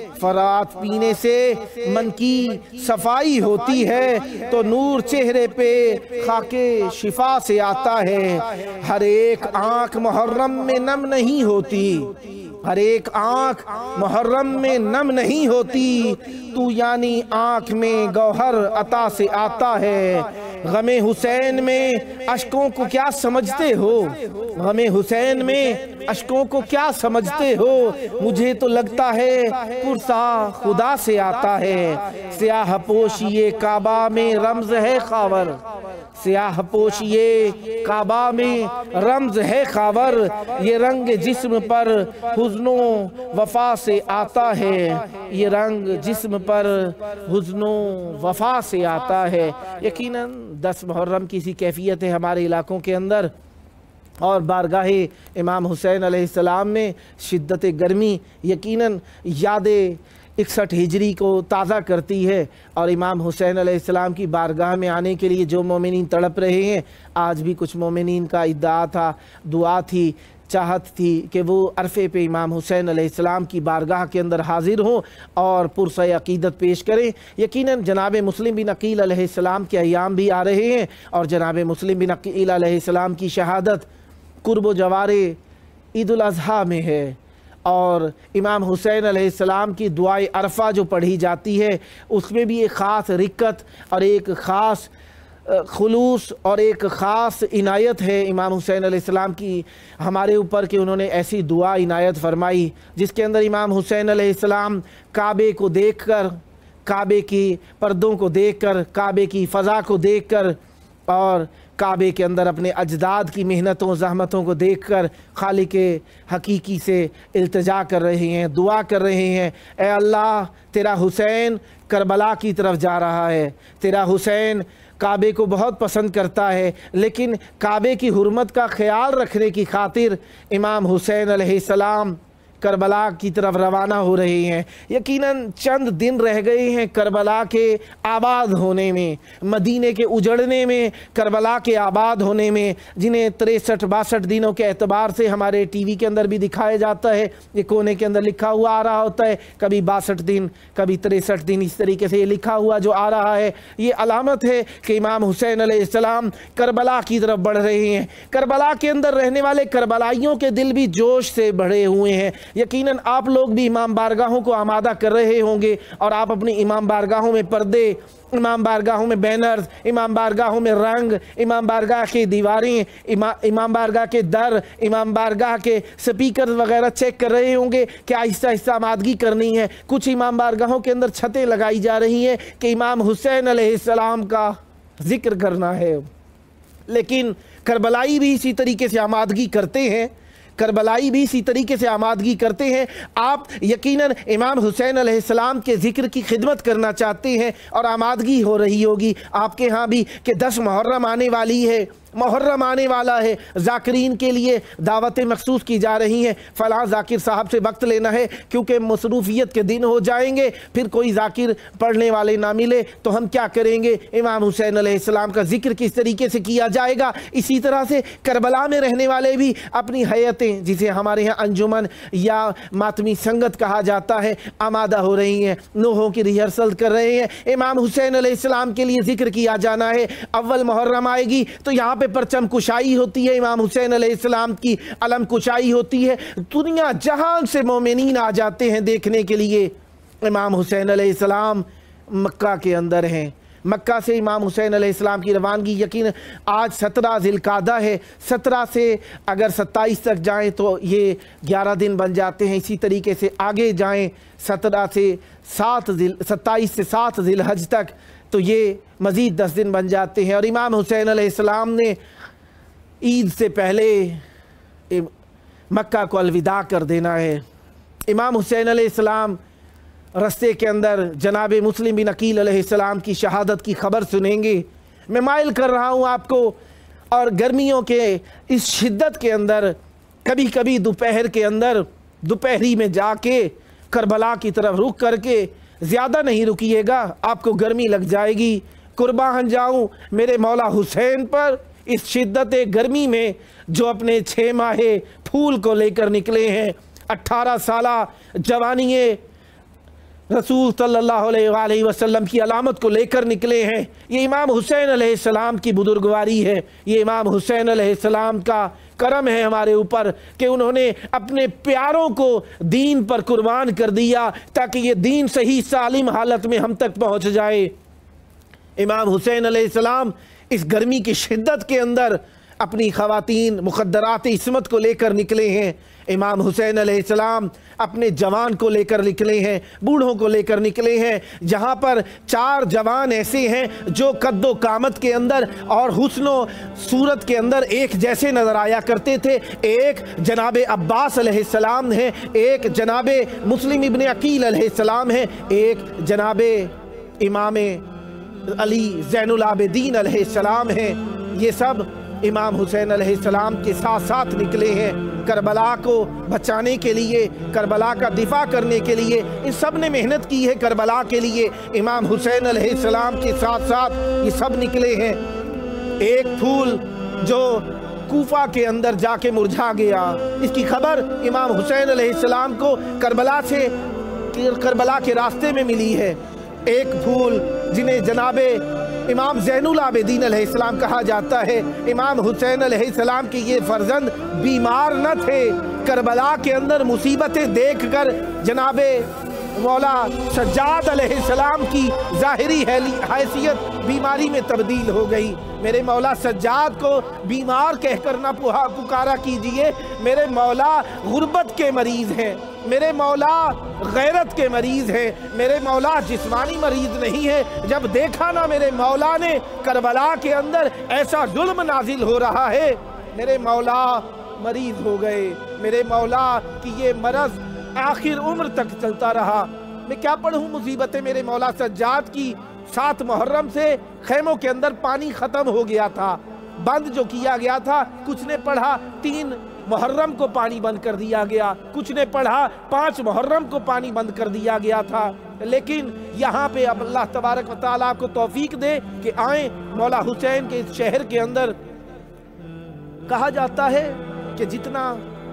فرات پینے سے من کی صفائی ہوتی ہے، تو نور چہرے پہ خاک شفا سے آتا ہے۔ ہر ایک آنکھ محرم میں نم نہیں ہوتی، ہر ایک آنکھ محرم میں نم نہیں ہوتی، تو یعنی آنکھ میں گوہر عطا سے آتا ہے۔ غم حسین میں اشکوں کو کیا سمجھتے ہو، غم حسین میں اشکوں کو کیا سمجھتے ہو، مجھے تو لگتا ہے پرسا خدا سے آتا ہے۔ سیاہ پوشیے کعبہ میں رمز ہے خاور، سیاہ پوشیے کعبہ میں رمز ہے خاور، یہ رنگ جسم پر حزن و وفا سے آتا ہے، یہ رنگ جسم پر حزن و وفا سے آتا ہے۔ یقیناً دس محرم کی سی کیفیت ہے ہمارے علاقوں کے اندر، اور بارگاہ امام حسین علیہ السلام میں شدت گرمی یقیناً یاد اکسٹھ ہجری کو تازہ کرتی ہے، اور امام حسین علیہ السلام کی بارگاہ میں آنے کے لیے جو مومنین تڑپ رہے ہیں، آج بھی کچھ مومنین کا ادعا تھا، دعا تھی، چاہت تھی کہ وہ عرفے پہ امام حسین علیہ السلام کی بارگاہ کے اندر حاضر ہوں اور پرسہ عقیدت پیش کریں۔ یقیناً جناب مسلم بن عقیل علیہ السلام کے ایام بھی آ رہے ہیں، اور جناب مسلم بن عقیل علیہ السلام کی شہادت قرب و جوار عید الاضحیٰ میں ہے، اور امام حسین علیہ السلام کی دعائے عرفہ جو پڑھی جاتی ہے، اس میں بھی ایک خاص رکت اور ایک خاص خلوص اور ایک خاص عنایت ہے امام حسین علیہ السلام کی ہمارے اوپر، کہ انہوں نے ایسی دعا عنایت فرمائی جس کے اندر امام حسین علیہ السلام کعبے کو دیکھ کر، کعبے کی پردوں کو دیکھ کر، کعبے کی فضا کو دیکھ کر اور काबे के अंदर अपने अजदाद की मेहनतों ज़हमतों को देखकर खालिक हकीकी से इल्तिजा कर रहे हैं, दुआ कर रहे हैं, ए अल्लाह तेरा हुसैन करबला की तरफ जा रहा है, तेरा हुसैन काबे को बहुत पसंद करता है, लेकिन काबे की हुर्मत का ख्याल रखने की खातिर इमाम हुसैन अलैहिस्सलाम करबला की तरफ रवाना हो रहे हैं। यकीनन चंद दिन रह गए हैं करबला के आबाद होने में, मदीने के उजड़ने में, करबला के आबाद होने में, जिन्हें तिरसठ बासठ दिनों के एतबार से हमारे टीवी के अंदर भी दिखाया जाता है। ये कोने के अंदर लिखा हुआ आ रहा होता है, कभी बासठ दिन कभी तिरसठ दिन, इस तरीके से ये लिखा हुआ जो आ रहा है, ये अलामत है कि इमाम हुसैन अलैहिस्सलाम करबला की तरफ बढ़ रहे हैं। करबला के अंदर रहने वाले करबलाइयों के दिल भी जोश से बढ़े हुए हैं। यकीनन आप लोग भी इमाम बारगाहों को आमादा कर रहे होंगे और आप अपनी इमाम बारगाहों में पर्दे, इमाम बारगाहों में बैनर्स, इमाम बारगाहों में रंग, इमाम बारगाह की दीवारें, इमा, इमाम बारगाह के दर, इमाम बारगाह के स्पीकर वगैरह चेक कर रहे होंगे कि आहिस्ता आहिस्ता आमादगी करनी है। कुछ इमाम बारगाहों के अंदर छतें लगाई जा रही हैं कि इमाम हुसैन अलैहिस्सलाम का जिक्र करना है। लेकिन करबलाई भी इसी तरीके से आमादगी करते हैं, करबलाई भी इसी तरीके से आमादगी करते हैं। आप यकीनन इमाम हुसैन अलैहिस्सलाम के ज़िक्र की खिदमत करना चाहते हैं और आमादगी हो रही होगी आपके यहाँ भी कि दस मुहर्रम आने वाली है, मुहर्रम आने वाला है, ज़ाकिरीन के लिए दावतें मखसूस की जा रही हैं। फ़लाँ ज़ाकिर साहब से वक्त लेना है क्योंकि मसरूफ़ियत के दिन हो जाएंगे, फिर कोई ज़ाकिर पढ़ने वाले ना मिले तो हम क्या करेंगे। इमाम हुसैन अलैहिस्सलाम का ज़िक्र किस तरीके से किया जाएगा। इसी तरह से करबला में रहने वाले भी अपनी हयतें, जिसे हमारे यहाँ अंजुमन या मातमी संगत कहा जाता है, आमादा हो रही हैं, नोहों की रिहर्सल कर रहे हैं। इमाम हुसैन अलैहिस्सलाम के लिए ज़िक्र किया जाना है। अव्वल मुहर्रम आएगी तो यहाँ पे परचम कुशाई होती है, इमाम हुसैन अलैहिस्सलाम की अलम कुशाई होती है। दुनिया जहान से मोमिनीन आ जाते हैं देखने के लिए। इमाम हुसैन अलैहिस्सलाम मक्का के अंदर हैं। मक्का से इमाम हुसैन अलैहिस्सलाम की रवानगी यकीन आज सत्रह ज़िलक़ादा है। सत्रह से अगर सत्ताईस तक जाएं तो ये ग्यारह दिन बन जाते हैं। इसी तरीके से आगे जाएं सत्रह से सात सत्ताईस से सात ज़िलहज तक तो ये मज़ीद दस दिन बन जाते हैं। और इमाम हुसैन अलैहिस्सलाम ने ईद से पहले मक्का को अलविदा कर देना है। इमाम हुसैन अलैहिस्सलाम रस्ते के अंदर जनाब मुस्लिम बिन अकील अलैहिस्सलाम की शहादत की ख़बर सुनेंगे। मैं माइल कर रहा हूँ आपको, और गर्मियों के इस शिद्दत के अंदर कभी कभी दोपहर के अंदर दोपहरी में जाके करबला की तरफ रुक करके, ज़्यादा नहीं रुकिएगा, आपको गर्मी लग जाएगी। कुर्बान जाऊँ मेरे मौला हुसैन पर इस शिद्दत गर्मी में, जो अपने छः माहे फूल को लेकर निकले हैं, अट्ठारह साला जवानी रसूल सल्लल्लाहु अलैहि वसल्लम की अलामत को लेकर निकले हैं। ये इमाम हुसैन अलैहिस्सलाम की बुजुर्गवारी है, ये इमाम हुसैन अलैहिस्सलाम का करम है हमारे ऊपर कि उन्होंने अपने प्यारों को दीन पर कुर्बान कर दिया ताकि ये दीन सही सालिम हालत में हम तक पहुंच जाए। इमाम हुसैन अलैहिस्सलाम इस गर्मी की शिद्दत के अंदर अपनी ख़वातीन मुक़द्दरात इस्मत को लेकर निकले हैं। इमाम हुसैन अलैहिस्सलाम अपने जवान को लेकर निकले हैं, बूढ़ों को लेकर निकले हैं। जहाँ पर चार जवान ऐसे हैं जो कद्दो कामत के अंदर और हुस्नो सूरत के अंदर एक जैसे नज़र आया करते थे। एक जनाब अब्बास अलैहिस्सलाम है, एक जनाब मुस्लिम इब्न अकील अलैहिस्सलाम है, एक जनाब इमाम अली ज़ैनुल आबिदीन अलैहिस्सलाम है। ये सब इमाम हुसैन अलैहिस्सलाम के साथ साथ निकले हैं करबला को बचाने के लिए, करबला का दिफा करने के लिए। इन सब ने मेहनत की है करबला के लिए। इमाम हुसैन अलैहिस्सलाम के साथ साथ ये सब निकले हैं। एक फूल जो कूफा के अंदर जाके मुरझा गया, इसकी खबर इमाम हुसैन अलैहिस्सलाम को करबला से करबला के रास्ते में मिली है। एक फूल जिन्हें जनाबे इमाम ज़ैनुल आबिदीन अलैहिस्सलाम कहा जाता है। इमाम हुसैन अलैहिस्सलाम के ये फर्जंद बीमार न थे। करबला के अंदर मुसीबतें देखकर जनाबे मौला सज्जाद अलैहिस्सलाम की ज़ाहिरी हैसियत बीमारी में तब्दील हो गई। मेरे मौला सज्जाद को बीमार कहकर न पुकारा कीजिए, मेरे मौला गुर्बत के मरीज़ हैं। میرے مولا غیرت کے مریض ہیں، میرے مولا جسمانی مریض نہیں ہے۔ جب دیکھا نا میرے مولا نے کربلا کے اندر ایسا ظلم نازل ہو رہا ہے، میرے مولا مریض ہو گئے۔ میرے مولا کی یہ مرض آخر عمر تک چلتا رہا۔ میں کیا پڑھوں مصیبتیں میرے مولا سجاد کی۔ سات محرم سے خیموں کے اندر پانی ختم ہو گیا تھا، بند جو کیا گیا تھا۔ کچھ نے پڑھا تین محرم کو پانی بند کر دیا گیا، کچھ نے پڑھا پانچ محرم کو پانی بند کر دیا گیا تھا، لیکن یہاں پہ اب اللہ تبارک و تعالیٰ کو توفیق دے کہ آئیں مولا حسین کے اس شہر کے اندر۔ کہا جاتا ہے کہ جتنا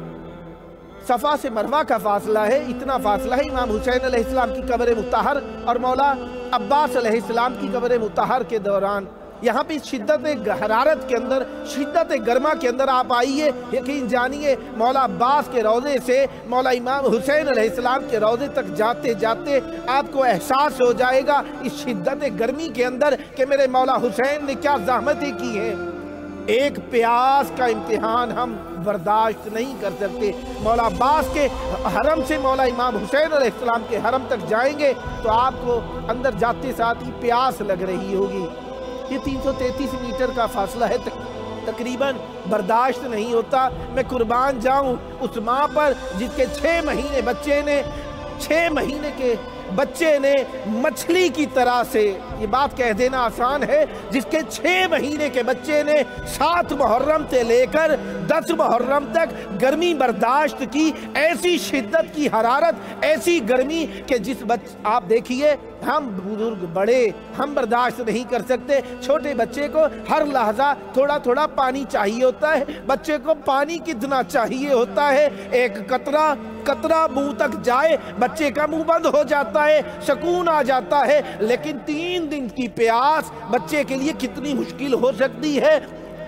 صفا سے مروہ کا فاصلہ ہے، اتنا فاصلہ ہے امام حسین علیہ السلام کی قبر مطہر اور مولا عباس علیہ السلام کی قبر مطہر کے دوران۔ یہاں پہ شدت حرارت کے اندر، شدت گرما کے اندر آپ آئیے، یقین جانیے مولا عباس کے روضے سے مولا امام حسین علیہ السلام کے روضے تک جاتے جاتے آپ کو احساس ہو جائے گا اس شدت گرمی کے اندر کہ میرے مولا حسین نے کیا زحمتیں کی ہیں۔ ایک پیاس کا امتحان ہم برداشت نہیں کر سکتے۔ مولا عباس کے حرم سے مولا امام حسین علیہ السلام کے حرم تک جائیں گے تو آپ کو اندر جاتے ساتھ ہی پیاس لگ رہی ہوگی۔ یہ تین سو تینتیس میٹر کا فاصلہ ہے، تقریباً برداشت نہیں ہوتا۔ میں قربان جاؤں اس ماں پر جس کے چھ مہینے بچے نے چھ مہینے کے بچے نے مچھلی کی طرح سے، یہ بات کہہ دینا آسان ہے، جس کے چھ مہینے کے بچے نے سات محرم سے لے کر دس محرم تک گرمی برداشت کی، ایسی شدت کی حرارت، ایسی گرمی کہ جس بچ آپ دیکھیے ہم بزرگ بڑے ہم برداشت نہیں کر سکتے۔ چھوٹے بچے کو ہر لحظہ تھوڑا تھوڑا پانی چاہیے ہوتا ہے، بچے کو پانی کتنا چاہیے ہوتا ہے، ایک قطرہ قطرہ منہ تک جائے بچے کا منہ بند ہو جاتا ہے، سکون آ جاتا ہے۔ لیکن تین دن کی پیاس بچے کے لیے کتنی مشکل ہو سکتی ہے،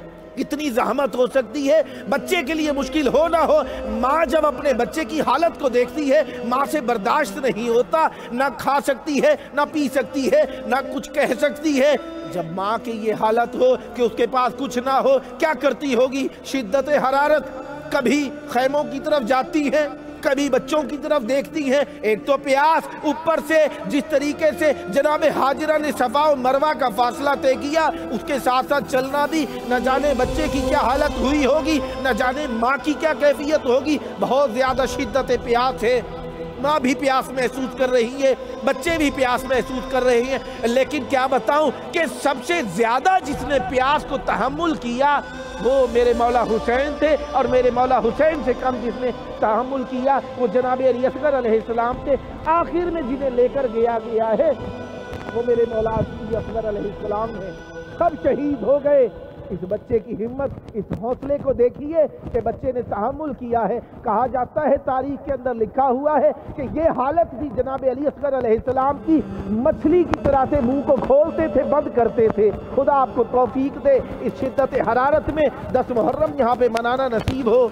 کتنی زحمت ہو سکتی ہے۔ بچے کے لیے مشکل ہو نہ ہو، ماں جب اپنے بچے کی حالت کو دیکھتی ہے ماں سے برداشت نہیں ہوتا، نہ کھا سکتی ہے، نہ پی سکتی ہے، نہ کچھ کہہ سکتی ہے۔ جب ماں کی یہ حالت ہو کہ اس کے پاس کچھ نہ ہو، کیا کرتی ہوگی؟ شدت حرارت، کبھی خیموں کی طرف جاتی ہے، کبھی بچوں کی طرف دیکھتی ہیں۔ ایک تو پیاس، اوپر سے جس طریقے سے جناب حاجرہ نے صفا و مروہ کا فاصلہ طے کیا، اس کے ساتھ ساتھ چلنا بھی، نہ جانے بچے کی کیا حالت ہوئی ہوگی، نہ جانے ماں کی کیا کیفیت ہوگی۔ بہت زیادہ شدت پیاس ہے، ماں بھی پیاس محسوس کر رہی ہے، بچے بھی پیاس محسوس کر رہے ہیں۔ لیکن کیا بتاؤں کہ سب سے زیادہ جس نے پیاس کو تحمل کیا وہ میرے مولا حسین تھے، اور میرے مولا حسین سے کم جس نے تحمل کیا وہ جناب علی اصغر علیہ السلام تھے۔ آخر میں جنہیں لے کر گیا گیا ہے وہ میرے مولا علی اصغر علیہ السلام ہیں، سب شہید ہو گئے۔ اس بچے کی ہمت، اس حوصلے کو دیکھیے کہ بچے نے تحمل کیا ہے۔ کہا جاتا ہے، تاریخ کے اندر لکھا ہوا ہے کہ یہ حالت بھی جناب علی اصغر علیہ السلام کی مچھلی کی طرح سے منہ کو کھولتے تھے، بند کرتے تھے۔ خدا آپ کو توفیق دے اس شدت حرارت میں دس محرم یہاں پہ منانا نصیب ہو۔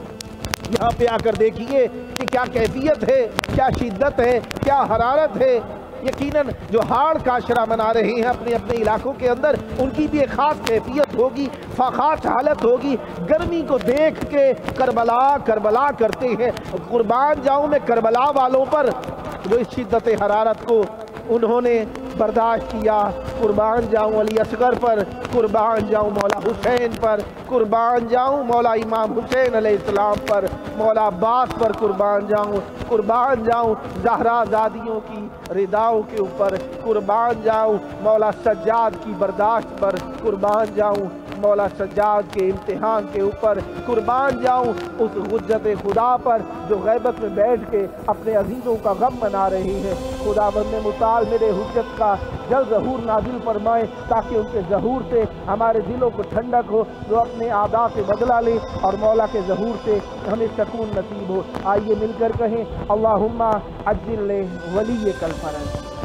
یہاں پہ آ کر دیکھیے کہ کیا کیفیت ہے، کیا شدت ہے، کیا حرارت ہے۔ یقیناً جو ہاڑ کاشرہ منا رہے ہیں اپنے اپنے علاقوں کے اندر، ان کی بھی ایک خاص کیفیت ہوگی، خاص حالت ہوگی۔ گرمی کو دیکھ کے کربلا کربلا کرتے ہیں۔ قربان جاؤں میں کربلا والوں پر جو اس شدت حرارت کو انہوں نے برداشت کیا، قربان جاؤں علی اصغر پر، قربان جاؤں مولا حسین پر، قربان جاؤں مولا امام حسین علیہ السلام پر، مولا عباس پر قربان جاؤں، قربان جاؤں زہرا زادیوں کی رداؤں کے اوپر، قربان جاؤں مولا سجاد کی برداشت پر، قربان جاؤں مولا سجاد کے امتحان کے اوپر، قربان جاؤں اس حجت خدا پر جو غیبت میں بیٹھ کے اپنے عزیزوں کا غم منا رہی ہے۔ خداوند متعال میرے حجت کا جلد ظہور نازل فرمائے تاکہ ان کے ظہور سے ہمارے دلوں کو ٹھنڈک ہو، جو اپنے اعداء سے بدلہ لے اور مولا کے ظہور سے ہمیں سکون نصیب ہو۔ آئیے مل کر کہیں اللہم عجل ولی کل فرج۔